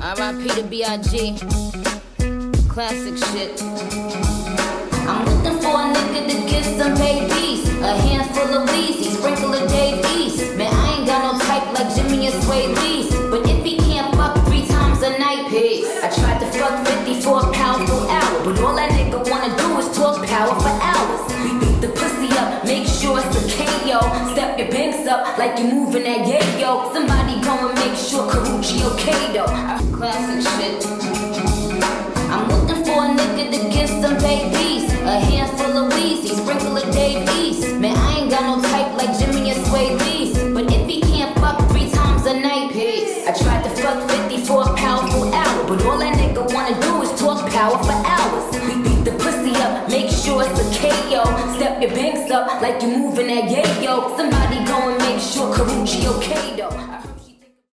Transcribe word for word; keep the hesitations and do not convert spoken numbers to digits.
R I P to B I G Classic shit. I'm looking for a nigga to kiss some babies, a handful of Weezy, sprinkle of Dave East. Man, I ain't got no type like Jimmy and Sway Lee's, but if he can't fuck three times a night, peace. I tried to fuck fifty for a powerful hour, but all that nigga wanna do is talk power for hours. We beat the pussy up, make sure it's a K O. Step your banks up like you moving that yayo. Somebody go and make sure Karuchi okay though. Classic shit. I'm looking for a nigga to kiss some babies, a handful of Weezy, sprinkle of Dave East. Man, I ain't got no type like Jimmy and Sway Lee's, but if he can't fuck three times a night, peace. I tried to fuck fifty for a powerful hour, but all that nigga wanna do is talk power for hours. We beat the pussy up, make sure it's a K O. Step your banks up like you moving that yayo. Somebody go and make sure Karuchi okay though.